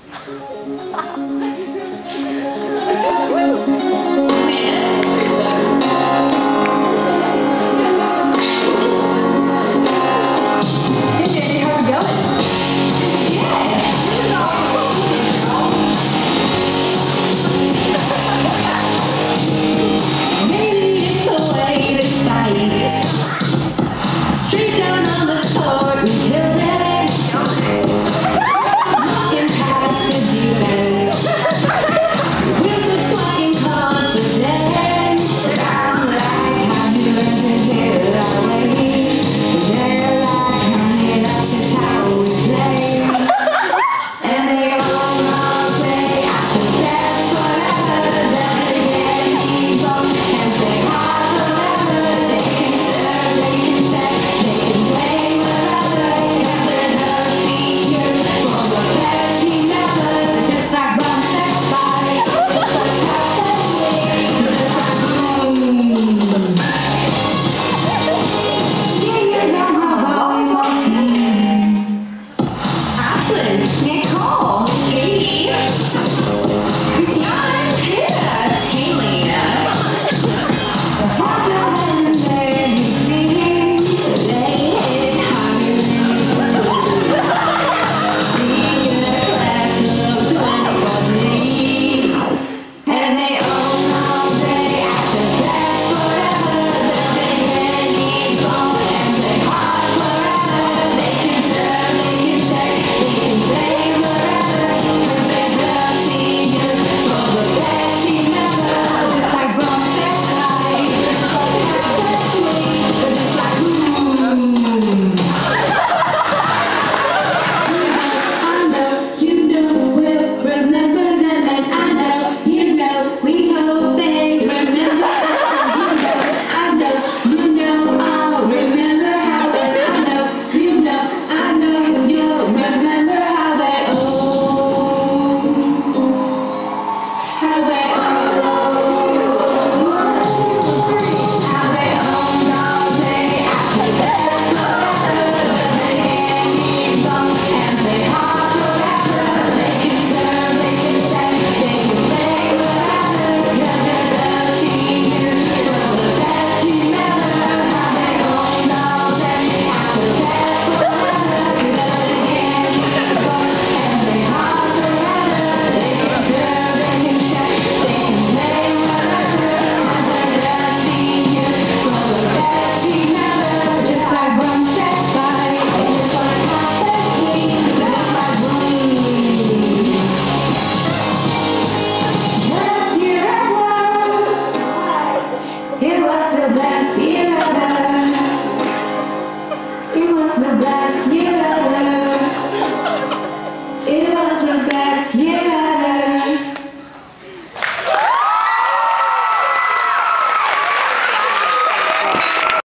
Ashlyn, Nicole, Katie, Christianne, hey Laina. Talked about them singing, they hit harder than you. Senior class of 2014, and they own all day at the best forever. That they can keep on and play hard forever. They can serve, they can take, they can play forever. Perfect love seniors for the best team ever. Just like Bronx says right, just like I know you know we'll remember them, and I know you know we hope they remember us. I know I'll remember how they. I know you'll remember how they owned all day after best forever. They can keep on and play hard forever. They can serve, they can say, they can play forever. 'Cause they're the seniors for the best team ever. How they owned all day after best forever. 'Cause they can keep on and play hard forever. They can serve, they can say, they can play forever. 'Cause they're the seniors for the best team ever. Just like Brum says right, just like Pop says sweet, just like Boom. Best year ever. It was the best year ever. It was the best year ever. It was